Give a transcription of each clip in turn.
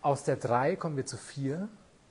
Aus der 3 kommen wir zu 4.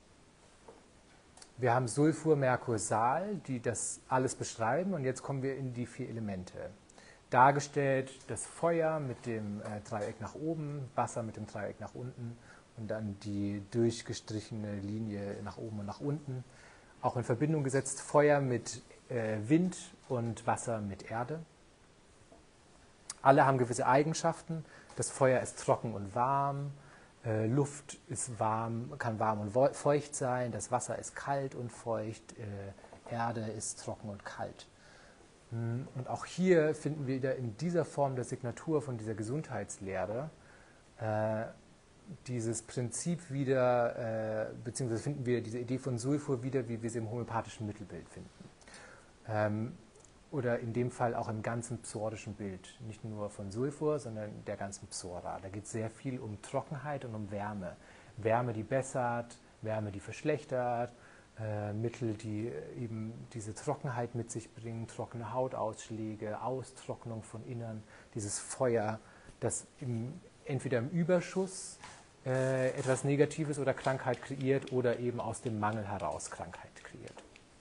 Wir haben Sulfur, Merkur, Sal, die das alles beschreiben. Und jetzt kommen wir in die 4 Elemente. Dargestellt das Feuer mit dem Dreieck nach oben, Wasser mit dem Dreieck nach unten und dann die durchgestrichene Linie nach oben und nach unten. Auch in Verbindung gesetzt Feuer mit Wind und Wasser mit Erde. Alle haben gewisse Eigenschaften. Das Feuer ist trocken und warm. Luft ist warm, kann warm und feucht sein, das Wasser ist kalt und feucht, Erde ist trocken und kalt. Und auch hier finden wir wieder in dieser Form der Signatur von dieser Gesundheitslehre dieses Prinzip wieder, beziehungsweise finden wir diese Idee von Sulfur wieder, wie wir sie im homöopathischen Mittelbild finden. Oder in dem Fall auch im ganzen psorischen Bild. Nicht nur von Sulfur, sondern der ganzen Psora. Da geht es sehr viel um Trockenheit und um Wärme. Wärme, die bessert, Wärme, die verschlechtert, Mittel, die eben diese Trockenheit mit sich bringen, trockene Hautausschläge, Austrocknung von Innern, dieses Feuer, das entweder im Überschuss etwas Negatives oder Krankheit kreiert oder eben aus dem Mangel heraus Krankheit kreiert.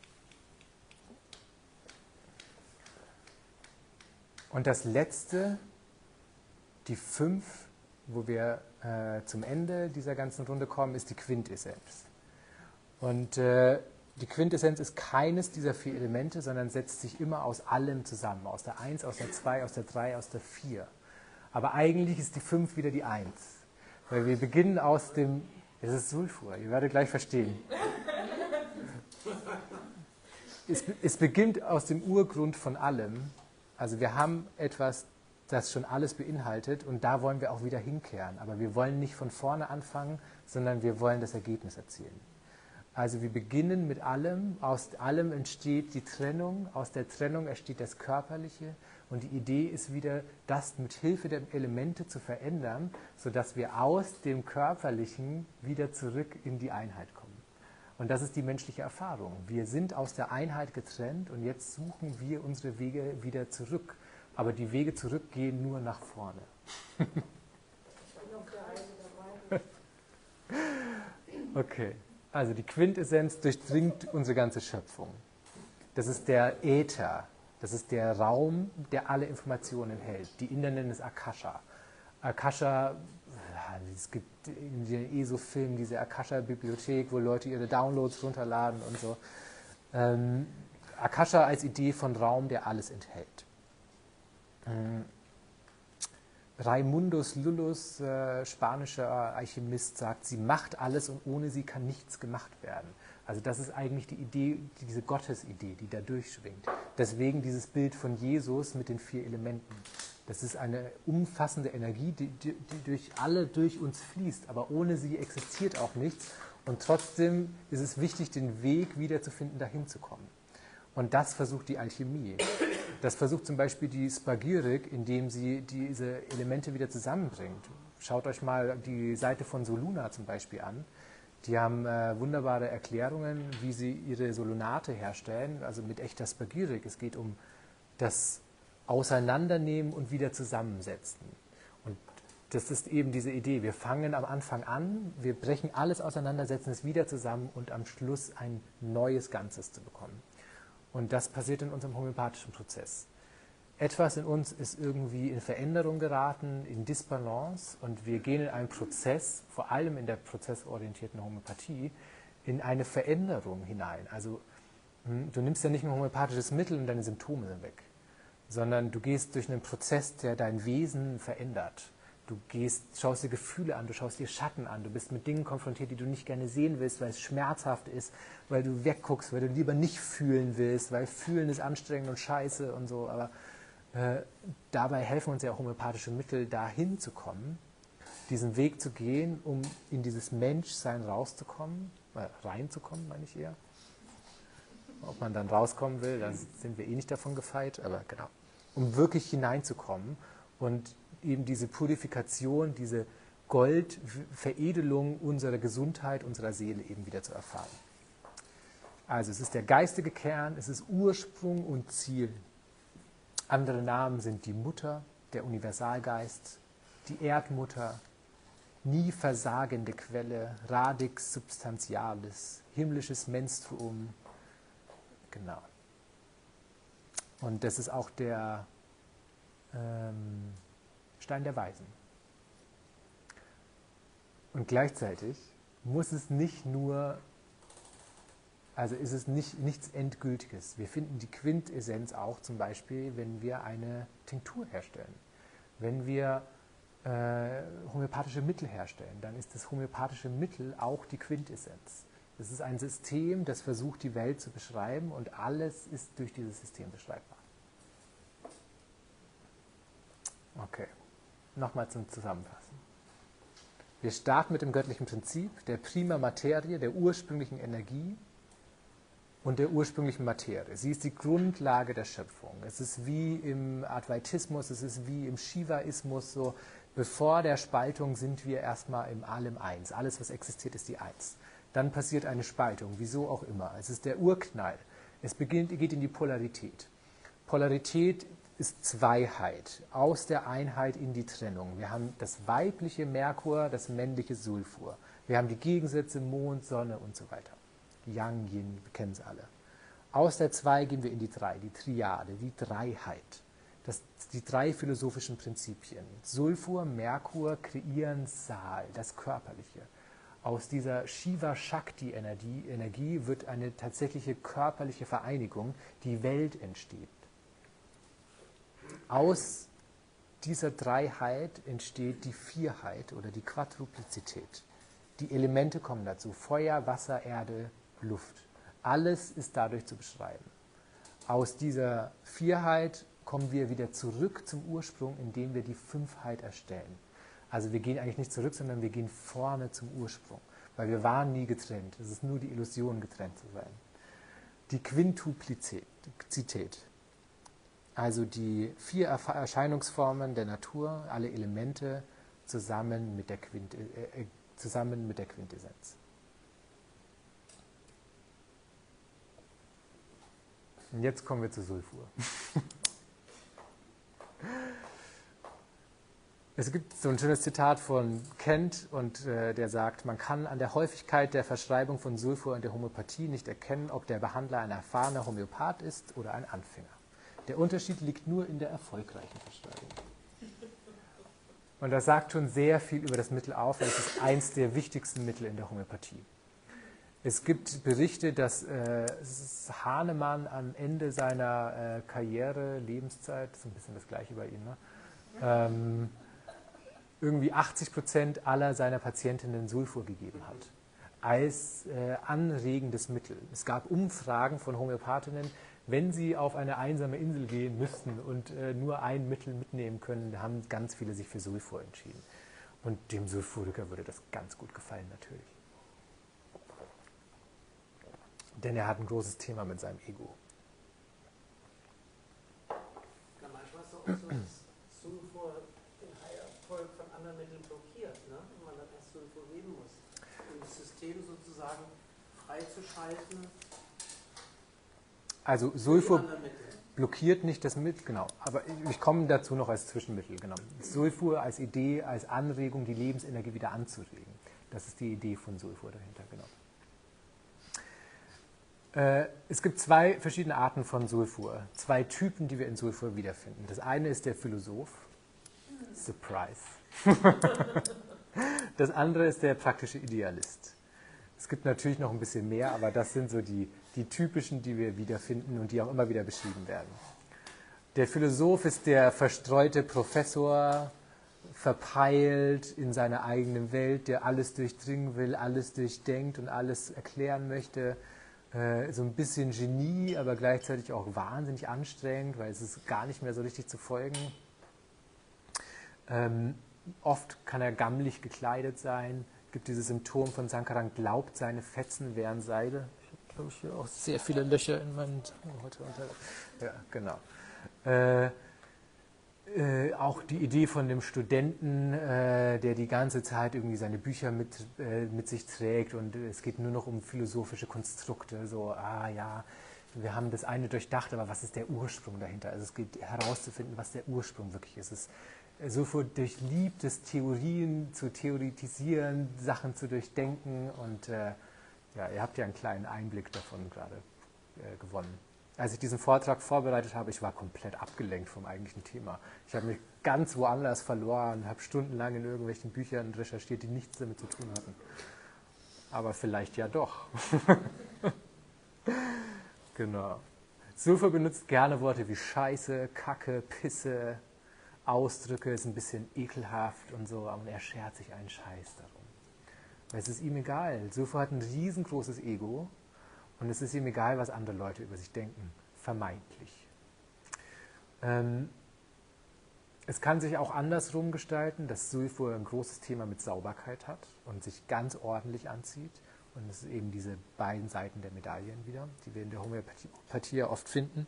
Und das letzte, die 5, wo wir zum Ende dieser ganzen Runde kommen, ist die Quintessenz. Und die Quintessenz ist keines dieser 4 Elemente, sondern setzt sich immer aus allem zusammen. Aus der 1, aus der 2, aus der 3, aus der 4. Aber eigentlich ist die 5 wieder die 1. Weil wir beginnen aus dem, es ist Sulfur, ihr werdet gleich verstehen. Es beginnt aus dem Urgrund von allem. Also wir haben etwas, das schon alles beinhaltet und da wollen wir auch wieder hinkehren. Aber wir wollen nicht von vorne anfangen, sondern wir wollen das Ergebnis erzielen. Also wir beginnen mit allem, aus allem entsteht die Trennung, aus der Trennung entsteht das Körperliche und die Idee ist wieder, das mit Hilfe der Elemente zu verändern, sodass wir aus dem Körperlichen wieder zurück in die Einheit kommen. Und das ist die menschliche Erfahrung. Wir sind aus der Einheit getrennt und jetzt suchen wir unsere Wege wieder zurück. Aber die Wege zurück gehen nur nach vorne. Ich bin auf der Reise dabei. Okay, also die Quintessenz durchdringt unsere ganze Schöpfung. Das ist der Äther, das ist der Raum, der alle Informationen enthält. Die Inder nennen es Akasha. Akasha, es gibt in den ESO-Filmen diese Akasha-Bibliothek, wo Leute ihre Downloads runterladen und so. Akasha als Idee von Raum, der alles enthält. Raimundus Lullus, spanischer Alchemist, sagt, sie macht alles und ohne sie kann nichts gemacht werden. Also das ist eigentlich die Idee, diese Gottesidee, die da durchschwingt. Deswegen dieses Bild von Jesus mit den 4 Elementen. Das ist eine umfassende Energie, die durch uns fließt, aber ohne sie existiert auch nichts. Und trotzdem ist es wichtig, den Weg wiederzufinden, dahin zu kommen. Und das versucht die Alchemie. Das versucht zum Beispiel die Spagyrik, indem sie diese Elemente wieder zusammenbringt. Schaut euch mal die Seite von Soluna zum Beispiel an. Die haben wunderbare Erklärungen, wie sie ihre Solonate herstellen, also mit echter Spagyrik. Es geht um das Auseinandernehmen und wieder zusammensetzen. Und das ist eben diese Idee. Wir fangen am Anfang an, wir brechen alles auseinander, setzen es wieder zusammen und am Schluss ein neues Ganzes zu bekommen. Und das passiert in unserem homöopathischen Prozess. Etwas in uns ist irgendwie in Veränderung geraten, in Disbalance und wir gehen in einen Prozess, vor allem in der prozessorientierten Homöopathie, in eine Veränderung hinein. Also du nimmst ja nicht ein homöopathisches Mittel und deine Symptome sind weg, sondern du gehst durch einen Prozess, der dein Wesen verändert. Du schaust dir Gefühle an, du schaust dir Schatten an, du bist mit Dingen konfrontiert, die du nicht gerne sehen willst, weil es schmerzhaft ist, weil du wegguckst, weil du lieber nicht fühlen willst, weil Fühlen ist anstrengend und scheiße und so. Aber dabei helfen uns ja auch homöopathische Mittel, dahin zu kommen, diesen Weg zu gehen, um in dieses Menschsein reinzukommen, meine ich eher. Ob man dann rauskommen will, da sind wir eh nicht davon gefeit, aber genau. Um wirklich hineinzukommen und eben diese Purifikation, diese Goldveredelung unserer Gesundheit, unserer Seele eben wieder zu erfahren. Also es ist der geistige Kern, es ist Ursprung und Ziel. Andere Namen sind die Mutter, der Universalgeist, die Erdmutter, nie versagende Quelle, radix substantialis, himmlisches Menstruum. Genau. Und das ist auch der Stein der Weisen. Und gleichzeitig muss es nicht nur, also ist es nichts Endgültiges. Wir finden die Quintessenz auch zum Beispiel, wenn wir eine Tinktur herstellen. Wenn wir homöopathische Mittel herstellen, dann ist das homöopathische Mittel auch die Quintessenz. Es ist ein System, das versucht, die Welt zu beschreiben, und alles ist durch dieses System beschreibbar. Okay, nochmal zum Zusammenfassen. Wir starten mit dem göttlichen Prinzip, der Prima Materie, der ursprünglichen Energie und der ursprünglichen Materie. Sie ist die Grundlage der Schöpfung. Es ist wie im Advaitismus, es ist wie im Shivaismus so, bevor der Spaltung sind wir erstmal im Allem Eins. Alles, was existiert, ist die Eins. Dann passiert eine Spaltung, wieso auch immer. Es ist der Urknall. Es geht in die Polarität. Polarität ist Zweiheit, aus der Einheit in die Trennung. Wir haben das weibliche Merkur, das männliche Sulfur. Wir haben die Gegensätze Mond, Sonne und so weiter. Yang, Yin, wir kennen es alle. Aus der Zwei gehen wir in die Drei, die Triade, die Dreiheit. Die drei philosophischen Prinzipien. Sulfur, Merkur kreieren Saal, das Körperliche. Aus dieser Shiva-Shakti-Energie wird eine tatsächliche körperliche Vereinigung, die Welt entsteht. Aus dieser Dreiheit entsteht die Vierheit oder die Quadruplizität. Die Elemente kommen dazu, Feuer, Wasser, Erde, Luft. Alles ist dadurch zu beschreiben. Aus dieser Vierheit kommen wir wieder zurück zum Ursprung, indem wir die Fünfheit erstellen. Also wir gehen eigentlich nicht zurück, sondern wir gehen vorne zum Ursprung, weil wir waren nie getrennt. Es ist nur die Illusion, getrennt zu sein. Die Quintuplizität, also die 4 Erscheinungsformen der Natur, alle Elemente zusammen mit der Quintessenz. Und jetzt kommen wir zu Sulfur. Es gibt so ein schönes Zitat von Kent, und der sagt, man kann an der Häufigkeit der Verschreibung von Sulfur in der Homöopathie nicht erkennen, ob der Behandler ein erfahrener Homöopath ist oder ein Anfänger. Der Unterschied liegt nur in der erfolgreichen Verschreibung. Und das sagt schon sehr viel über das Mittel auf, weil es ist eins der wichtigsten Mittel in der Homöopathie. Es gibt Berichte, dass Hahnemann am Ende seiner Karriere, Lebenszeit, das ist ein bisschen das Gleiche bei ihm, ne? Irgendwie 80% aller seiner Patientinnen Sulfur gegeben hat, als anregendes Mittel. Es gab Umfragen von Homöopathinnen, wenn sie auf eine einsame Insel gehen müssten und nur ein Mittel mitnehmen können, haben ganz viele sich für Sulfur entschieden. Und dem Sulfuriker würde das ganz gut gefallen, natürlich. Denn er hat ein großes Thema mit seinem Ego. Ja, manchmal ist es auch so, dass Sulfur den Heilerfolg von anderen Mitteln blockiert, ne? Und man dann erst Sulfur geben muss, um das System sozusagen freizuschalten. Also Sulfur blockiert nicht das Mittel, genau. Aber ich komme dazu noch als Zwischenmittel, genau. Sulfur als Idee, als Anregung, die Lebensenergie wieder anzuregen. Das ist die Idee von Sulfur dahinter, genau. Es gibt 2 verschiedene Arten von Sulfur, 2 Typen, die wir in Sulfur wiederfinden. Das eine ist der Philosoph, Surprise. Das andere ist der praktische Idealist. Es gibt natürlich noch ein bisschen mehr, aber das sind so die typischen, die wir wiederfinden und die auch immer wieder beschrieben werden. Der Philosoph ist der verstreute Professor, verpeilt in seiner eigenen Welt, der alles durchdringen will, alles durchdenkt und alles erklären möchte. So ein bisschen Genie, aber gleichzeitig auch wahnsinnig anstrengend, weil es ist gar nicht mehr so richtig zu folgen. Oft kann er gammelig gekleidet sein. Es gibt dieses Symptom von Sankaran, glaubt, seine Fetzen wären Seide. Ich habe, glaube ich, hier auch sehr viele Löcher in meinen heute unter. Ja, genau. Auch die Idee von dem Studenten, der die ganze Zeit irgendwie seine Bücher mit sich trägt, und es geht nur noch um philosophische Konstrukte, so, ja, wir haben das eine durchdacht, aber was ist der Ursprung dahinter? Also es geht herauszufinden, was der Ursprung wirklich ist. Sulfur durchliebt es, Theorien zu theoretisieren, Sachen zu durchdenken und ja, ihr habt ja einen kleinen Einblick davon gerade gewonnen. Als ich diesen Vortrag vorbereitet habe, ich war komplett abgelenkt vom eigentlichen Thema. Ich habe mich ganz woanders verloren, habe stundenlang in irgendwelchen Büchern recherchiert, die nichts damit zu tun hatten. Aber vielleicht ja doch. Genau. Sulfur benutzt gerne Worte wie Scheiße, Kacke, Pisse, Ausdrücke, ist ein bisschen ekelhaft und so, aber er schert sich einen Scheiß darum. Weil es ist ihm egal. Sulfur hat ein riesengroßes Ego und es ist ihm egal, was andere Leute über sich denken. Vermeintlich. Es kann sich auch andersrum gestalten, dass Sulfur ein großes Thema mit Sauberkeit hat und sich ganz ordentlich anzieht. Und es ist eben diese beiden Seiten der Medaillen wieder, die wir in der Homöopathie ja oft finden.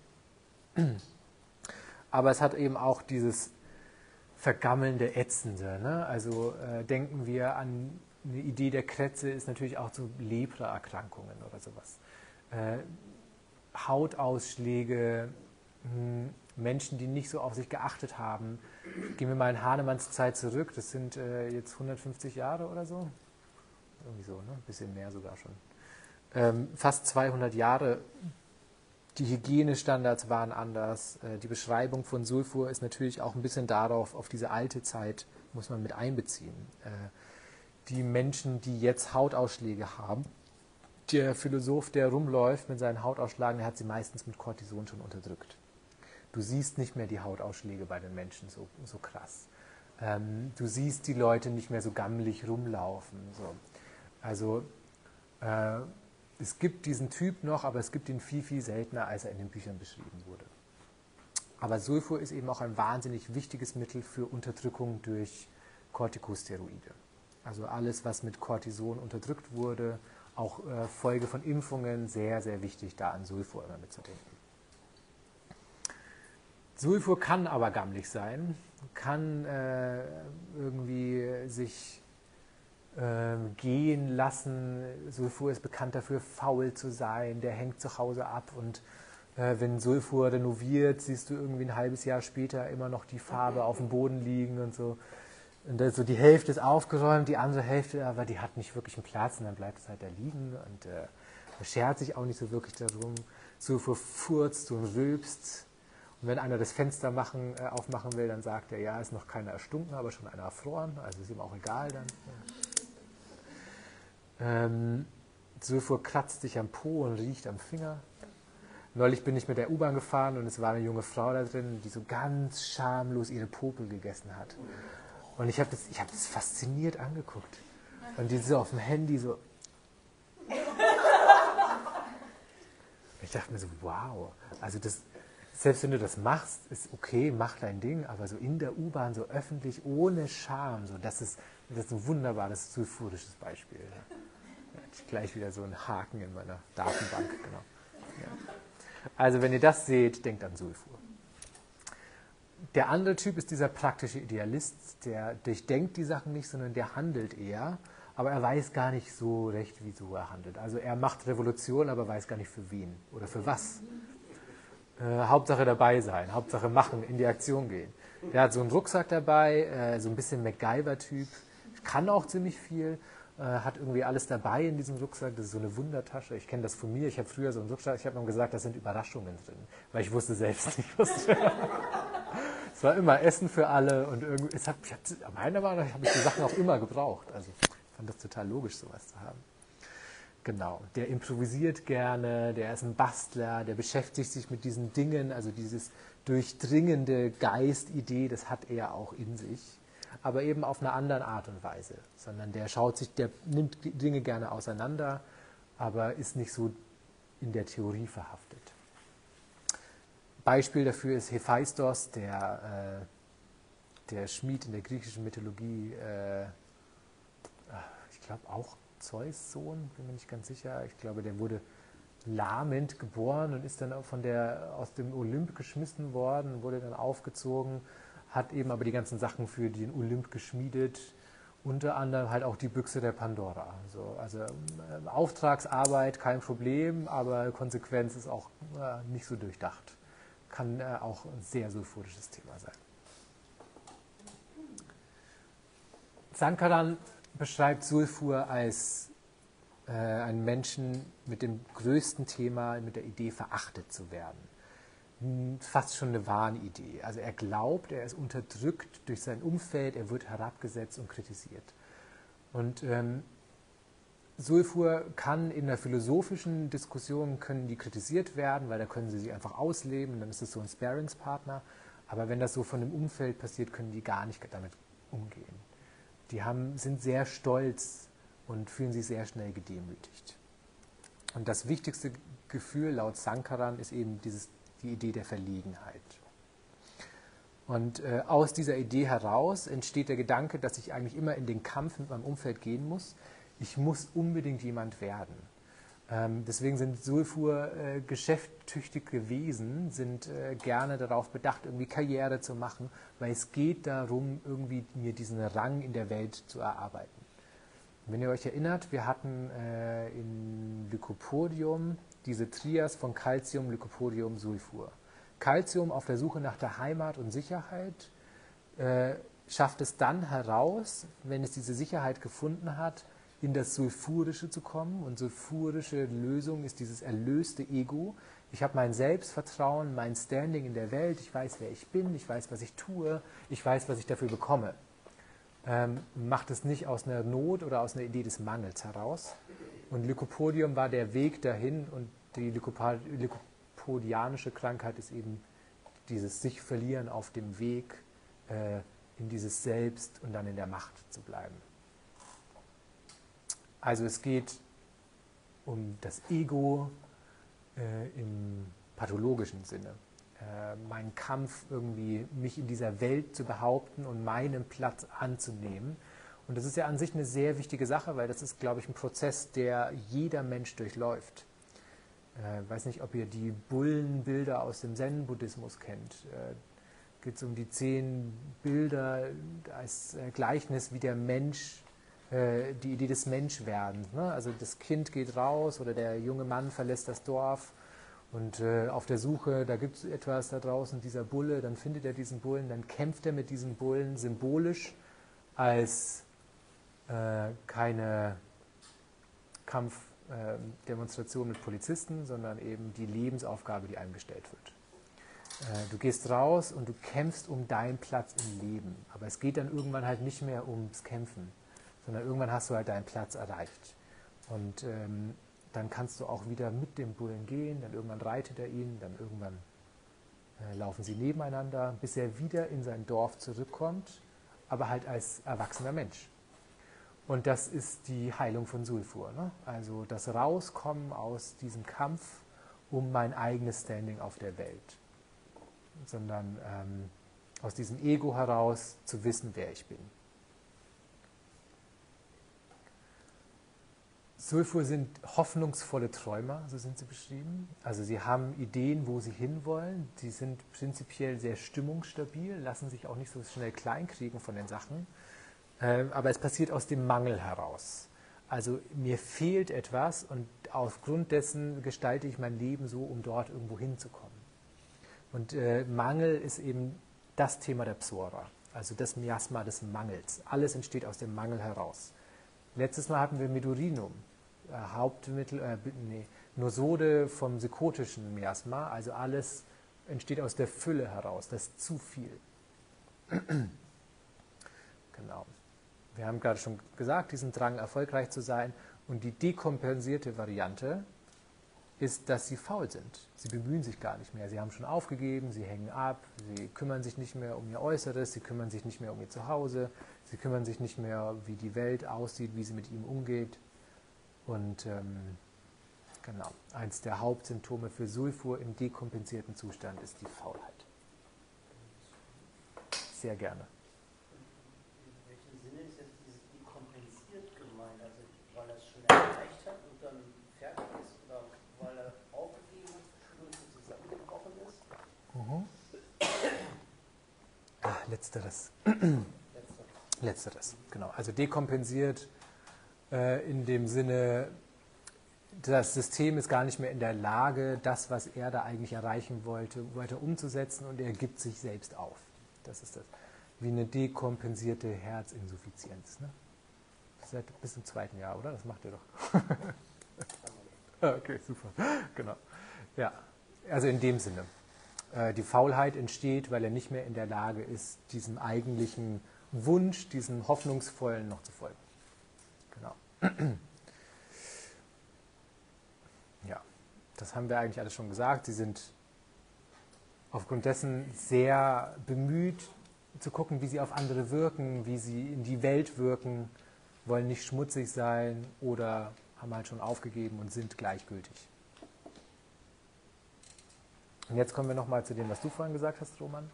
Aber es hat eben auch dieses vergammelnde, ätzende. Ne? Also denken wir an eine Idee der Krätze, ist natürlich auch so Lepra-Erkrankungen oder sowas. Hautausschläge, Menschen, die nicht so auf sich geachtet haben. Gehen wir mal in Hahnemanns Zeit zurück, das sind jetzt 150 Jahre oder so. Irgendwie so, ne? Ein bisschen mehr sogar schon. Fast 200 Jahre. Die Hygienestandards waren anders. Die Beschreibung von Sulfur ist natürlich auch ein bisschen darauf, auf diese alte Zeit muss man mit einbeziehen. Die Menschen, die jetzt Hautausschläge haben, der Philosoph, der rumläuft mit seinen Hautausschlägen, der hat sie meistens mit Cortison schon unterdrückt. Du siehst nicht mehr die Hautausschläge bei den Menschen so krass. Du siehst die Leute nicht mehr so gammelig rumlaufen. So. Also es gibt diesen Typ noch, aber es gibt ihn viel, viel seltener, als er in den Büchern beschrieben wurde. Aber Sulfur ist eben auch ein wahnsinnig wichtiges Mittel für Unterdrückung durch Corticosteroide. Also alles, was mit Cortison unterdrückt wurde, auch Folge von Impfungen, sehr, sehr wichtig, da an Sulfur immer mitzudenken. Sulfur kann aber gammelig sein, kann irgendwie sich gehen lassen. Sulfur ist bekannt dafür, faul zu sein, der hängt zu Hause ab und wenn Sulfur renoviert, siehst du irgendwie ein halbes Jahr später immer noch die Farbe auf dem Boden liegen und so. Und so die Hälfte ist aufgeräumt, die andere Hälfte, aber die hat nicht wirklich einen Platz und dann bleibt es halt da liegen und er schert sich auch nicht so wirklich darum. Sulfur furzt und rülpst. Und wenn einer das Fenster aufmachen will, dann sagt er, ja, ist noch keiner erstunken, aber schon einer erfroren, also ist ihm auch egal dann. Sulfur kratzt sich am Po und riecht am Finger. Neulich bin ich mit der U-Bahn gefahren und es war eine junge Frau da drin, die so ganz schamlos ihre Popel gegessen hat. Und ich hab das fasziniert angeguckt. Und die so auf dem Handy so. Ich dachte mir so, wow. Also selbst wenn du das machst, ist okay, mach dein Ding, aber so in der U-Bahn, so öffentlich, ohne Scham, so, das ist ein wunderbares sulfurisches Beispiel. Ja. Da hatte ich gleich wieder so einen Haken in meiner Datenbank. Genau. Ja. Also wenn ihr das seht, denkt an Sulfur. Der andere Typ ist dieser praktische Idealist, der durchdenkt die Sachen nicht, sondern der handelt eher, aber er weiß gar nicht so recht, wieso er handelt. Also er macht Revolution, aber weiß gar nicht für wen oder für was. Hauptsache dabei sein, Hauptsache machen, in die Aktion gehen. Der hat so einen Rucksack dabei, so ein bisschen MacGyver-Typ, kann auch ziemlich viel, hat irgendwie alles dabei in diesem Rucksack, das ist so eine Wundertasche. Ich kenne das von mir, ich habe früher so einen Rucksack, ich habe ihm gesagt, da sind Überraschungen drin, weil ich wusste selbst nicht, was drin ist. Es war immer Essen für alle und irgendwie, meiner Meinung nach habe ich die Sachen auch immer gebraucht. Also ich fand das total logisch, sowas zu haben. Genau, der improvisiert gerne, der ist ein Bastler, der beschäftigt sich mit diesen Dingen, also dieses durchdringende Geistidee, das hat er auch in sich, aber eben auf eine andere Art und Weise, sondern der nimmt Dinge gerne auseinander, aber ist nicht so in der Theorie verhaftet. Beispiel dafür ist Hephaistos, der Schmied in der griechischen Mythologie, ich glaube auch Zeus' Sohn, bin mir nicht ganz sicher. Ich glaube, der wurde lahmend geboren und ist dann auch aus dem Olymp geschmissen worden, wurde dann aufgezogen, hat eben aber die ganzen Sachen für den Olymp geschmiedet, unter anderem halt auch die Büchse der Pandora. Also Auftragsarbeit, kein Problem, aber Konsequenz ist auch nicht so durchdacht. Kann auch ein sehr sulfurisches Thema sein. Sankaran beschreibt Sulfur als einen Menschen mit dem größten Thema, mit der Idee, verachtet zu werden. Fast schon eine Wahnidee. Also er glaubt, er ist unterdrückt durch sein Umfeld, er wird herabgesetzt und kritisiert. Und Sulfur kann in der philosophischen Diskussion können die kritisiert werden, weil da können sie sich einfach ausleben, dann ist es so ein Sparringspartner. Aber wenn das so von dem Umfeld passiert, können die gar nicht damit umgehen. Die sind sehr stolz und fühlen sich sehr schnell gedemütigt. Und das wichtigste Gefühl laut Sankaran ist eben die Idee der Verlegenheit. Und aus dieser Idee heraus entsteht der Gedanke, dass ich eigentlich immer in den Kampf mit meinem Umfeld gehen muss. Ich muss unbedingt jemand werden. Deswegen sind Sulfur geschäftstüchtige Wesen, sind gerne darauf bedacht, irgendwie Karriere zu machen, weil es geht darum, irgendwie mir diesen Rang in der Welt zu erarbeiten. Wenn ihr euch erinnert, wir hatten in Lycopodium diese Trias von Calcium, Lycopodium, Sulfur. Calcium auf der Suche nach der Heimat und Sicherheit schafft es dann heraus, wenn es diese Sicherheit gefunden hat, in das Sulfurische zu kommen. Und sulfurische Lösung ist dieses erlöste Ego. Ich habe mein Selbstvertrauen, mein Standing in der Welt, ich weiß, wer ich bin, ich weiß, was ich tue, ich weiß, was ich dafür bekomme. Macht es nicht aus einer Not oder aus einer Idee des Mangels heraus. Und Lycopodium war der Weg dahin und die lycopodianische Krankheit ist eben dieses sich verlieren auf dem Weg in dieses Selbst und dann in der Macht zu bleiben. Also es geht um das Ego im pathologischen Sinne. Mein Kampf, irgendwie mich in dieser Welt zu behaupten und meinen Platz anzunehmen. Und das ist ja an sich eine sehr wichtige Sache, weil das ist, glaube ich, ein Prozess, der jeder Mensch durchläuft. Ich weiß nicht, ob ihr die Bullenbilder aus dem Zen-Buddhismus kennt. Geht es um die 10 Bilder als Gleichnis, wie der Mensch, die Idee des Menschwerdens. Ne? Also das Kind geht raus oder der junge Mann verlässt das Dorf und auf der Suche, da gibt es etwas da draußen, dieser Bulle, dann findet er diesen Bullen, dann kämpft er mit diesem Bullen symbolisch als keine Kampfdemonstration mit Polizisten, sondern eben die Lebensaufgabe, die einem gestellt wird. Du gehst raus und du kämpfst um deinen Platz im Leben, aber es geht dann irgendwann halt nicht mehr ums Kämpfen, sondern irgendwann hast du halt deinen Platz erreicht. Und dann kannst du auch wieder mit dem Bullen gehen, dann irgendwann reitet er ihn, dann irgendwann laufen sie nebeneinander, bis er wieder in sein Dorf zurückkommt, aber halt als erwachsener Mensch. Und das ist die Heilung von Sulfur. Ne? Also das Rauskommen aus diesem Kampf um mein eigenes Standing auf der Welt. Sondern aus diesem Ego heraus zu wissen, wer ich bin. Sulfur sind hoffnungsvolle Träumer, so sind sie beschrieben. Also sie haben Ideen, wo sie hinwollen. Sie sind prinzipiell sehr stimmungsstabil, lassen sich auch nicht so schnell kleinkriegen von den Sachen. Aber es passiert aus dem Mangel heraus. Also mir fehlt etwas und aufgrund dessen gestalte ich mein Leben so, um dort irgendwo hinzukommen. Und Mangel ist eben das Thema der Psora, also das Miasma des Mangels. Alles entsteht aus dem Mangel heraus. Letztes Mal hatten wir Medurinum, Nosode vom psychotischen Miasma, also alles entsteht aus der Fülle heraus, das ist zu viel. Genau. Wir haben gerade schon gesagt, diesen Drang erfolgreich zu sein und die dekompensierte Variante ist, dass sie faul sind. Sie bemühen sich gar nicht mehr. Sie haben schon aufgegeben, sie hängen ab, sie kümmern sich nicht mehr um ihr Äußeres, sie kümmern sich nicht mehr um ihr Zuhause, sie kümmern sich nicht mehr, wie die Welt aussieht, wie sie mit ihm umgeht. Und genau, eins der Hauptsymptome für Sulfur im dekompensierten Zustand ist die Faulheit. Sehr gerne. In welchem Sinne ist jetzt dieses dekompensiert gemeint? Also weil er es schon erreicht hat und dann fertig ist oder weil er aufgegeben und zusammengebrochen ist? Letzteres. Letzteres, genau. Also dekompensiert in dem Sinne, das System ist gar nicht mehr in der Lage, das, was er da eigentlich erreichen wollte, weiter umzusetzen und er gibt sich selbst auf. Das ist das. wie eine dekompensierte Herzinsuffizienz. Ne? Seit bis zum 2. Jahr, oder? Das macht ihr doch. Okay, super. Genau. Ja, also in dem Sinne. Die Faulheit entsteht, weil er nicht mehr in der Lage ist, diesem eigentlichen Wunsch, diesem hoffnungsvollen noch zu folgen. Genau. Ja, das haben wir eigentlich alles schon gesagt. Sie sind aufgrund dessen sehr bemüht, zu gucken, wie sie auf andere wirken, wie sie in die Welt wirken, wollen nicht schmutzig sein oder haben halt schon aufgegeben und sind gleichgültig. Und jetzt kommen wir nochmal zu dem, was du vorhin gesagt hast, Roman.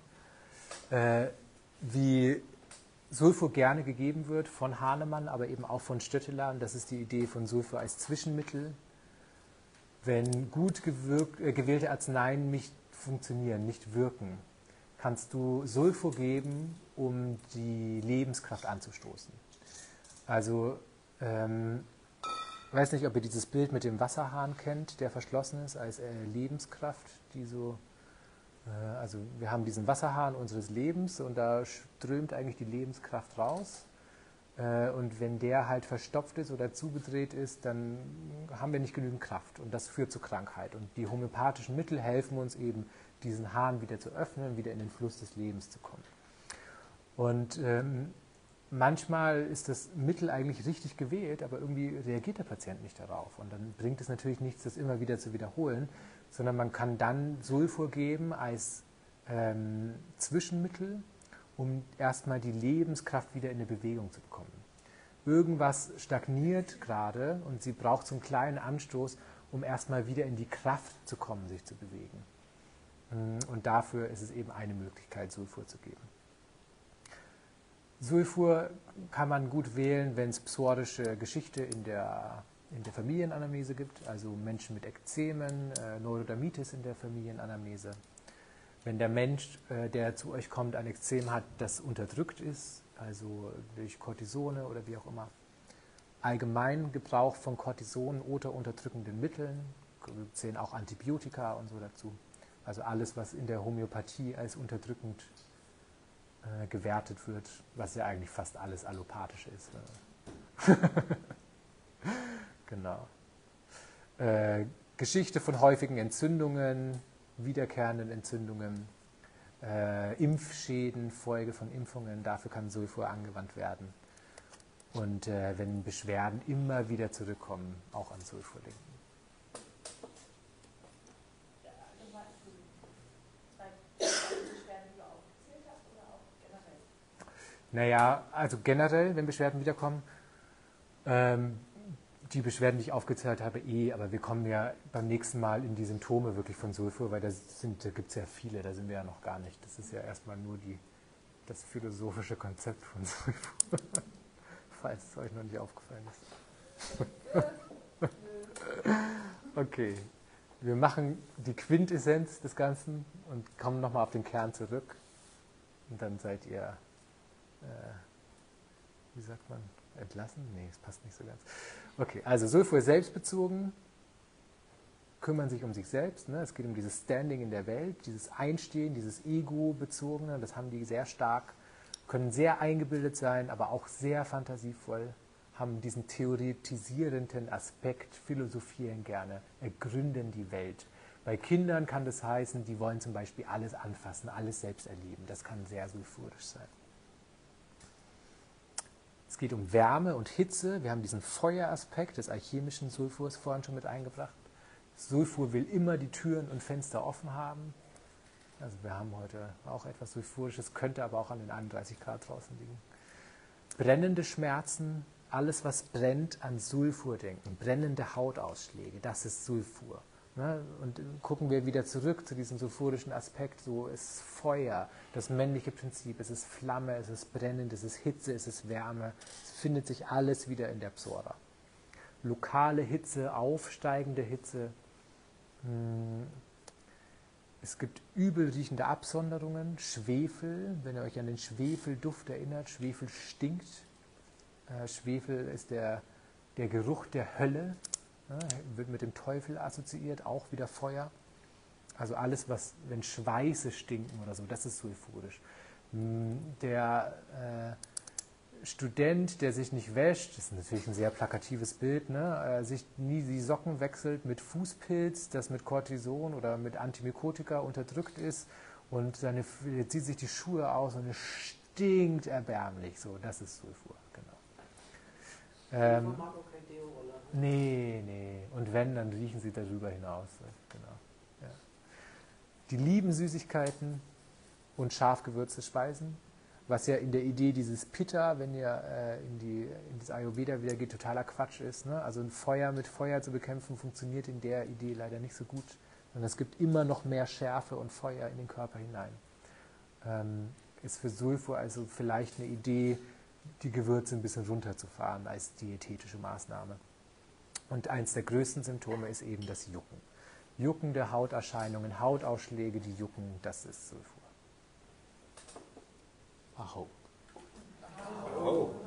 Wie Sulfur gerne gegeben wird von Hahnemann, aber eben auch von Stötteler. Und das ist die Idee von Sulfur als Zwischenmittel. Wenn gut gewählte Arzneien nicht funktionieren, nicht wirken, kannst du Sulfur geben, um die Lebenskraft anzustoßen. Also, ich weiß nicht, ob ihr dieses Bild mit dem Wasserhahn kennt, der verschlossen ist als Lebenskraft, die so, also wir haben diesen Wasserhahn unseres Lebens und da strömt eigentlich die Lebenskraft raus. Und wenn der halt verstopft ist oder zugedreht ist, dann haben wir nicht genügend Kraft und das führt zu Krankheit. Und die homöopathischen Mittel helfen uns eben, diesen Hahn wieder zu öffnen, wieder in den Fluss des Lebens zu kommen. Und manchmal ist das Mittel eigentlich richtig gewählt, aber irgendwie reagiert der Patient nicht darauf. Und dann bringt es natürlich nichts, das immer wieder zu wiederholen, sondern man kann dann Sulfur geben als Zwischenmittel, um erstmal die Lebenskraft wieder in eine Bewegung zu bekommen. Irgendwas stagniert gerade und sie braucht so einen kleinen Anstoß, um erstmal wieder in die Kraft zu kommen, sich zu bewegen. Und dafür ist es eben eine Möglichkeit, Sulfur zu geben. Sulfur kann man gut wählen, wenn es psorische Geschichte in der Familienanamnese gibt, also Menschen mit Ekzemen, Neurodermitis in der Familienanamnese. Wenn der Mensch, der zu euch kommt, ein Ekzem hat, das unterdrückt ist, also durch Cortisone oder wie auch immer. Allgemein Gebrauch von Cortisonen oder unterdrückenden Mitteln, zählen auch Antibiotika und so dazu. Also alles, was in der Homöopathie als unterdrückend gewertet wird, was ja eigentlich fast alles allopathisch ist. Genau. Geschichte von häufigen Entzündungen, wiederkehrenden Entzündungen, Impfschäden, Folge von Impfungen, dafür kann Sulfur angewandt werden. Und wenn Beschwerden immer wieder zurückkommen, auch an Sulfur denken. Naja, also generell, wenn Beschwerden wiederkommen, die Beschwerden, die ich aufgezählt habe, aber wir kommen ja beim nächsten Mal in die Symptome wirklich von Sulfur, weil da gibt es ja viele, da sind wir ja noch gar nicht. Das ist ja erstmal nur das philosophische Konzept von Sulfur, falls es euch noch nicht aufgefallen ist. Okay, wir machen die Quintessenz des Ganzen und kommen nochmal auf den Kern zurück und dann seid ihr, wie sagt man, entlassen? Nee, es passt nicht so ganz. Okay, also Sulfur ist selbstbezogen, kümmern sich um sich selbst. Ne? Es geht um dieses Standing in der Welt, dieses Einstehen, dieses Ego-bezogene, das haben die sehr stark, können sehr eingebildet sein, aber auch sehr fantasievoll, haben diesen theoretisierenden Aspekt, philosophieren gerne, ergründen die Welt. Bei Kindern kann das heißen, die wollen zum Beispiel alles anfassen, alles selbst erleben. Das kann sehr sulfurisch sein. Es geht um Wärme und Hitze. Wir haben diesen Feueraspekt des alchemischen Sulfurs vorhin schon mit eingebracht. Sulfur will immer die Türen und Fenster offen haben. Also wir haben heute auch etwas Sulfurisches, könnte aber auch an den 31 Grad draußen liegen. Brennende Schmerzen, alles was brennt, an Sulfur denken. Brennende Hautausschläge, das ist Sulfur. Ne? Und gucken wir wieder zurück zu diesem sulfurischen Aspekt, so ist Feuer, das männliche Prinzip, es ist Flamme, es ist brennend, es ist Hitze, es ist Wärme, es findet sich alles wieder in der Psora. Lokale Hitze, aufsteigende Hitze, es gibt übelriechende Absonderungen, Schwefel, wenn ihr euch an den Schwefelduft erinnert, Schwefel stinkt, Schwefel ist der Geruch der Hölle, wird mit dem Teufel assoziiert, auch wieder Feuer. Also alles, wenn Schweiße stinken oder so, das ist sulfurisch. Der Student, der sich nicht wäscht, das ist natürlich ein sehr plakatives Bild, ne? Sich nie die Socken wechselt mit Fußpilz, das mit Cortison oder mit Antimykotika unterdrückt ist und jetzt zieht sich die Schuhe aus und es stinkt erbärmlich. So, das ist Sulfur, genau. Mag auch kein Deo, oder? Nee. Und wenn, dann riechen sie darüber hinaus. Genau. Ja. Die lieben Süßigkeiten und scharf gewürzte Speisen, was ja in der Idee dieses Pitta, wenn ihr in das Ayurveda wieder geht, totaler Quatsch ist. Ne? Also ein Feuer mit Feuer zu bekämpfen, funktioniert in der Idee leider nicht so gut. Und es gibt immer noch mehr Schärfe und Feuer in den Körper hinein. Ist für Sulfur also vielleicht eine Idee, die Gewürze ein bisschen runterzufahren als diätetische Maßnahme. Und eins der größten Symptome ist eben das Jucken. Juckende Hauterscheinungen, Hautausschläge, die jucken, das ist Sulfur. Aho.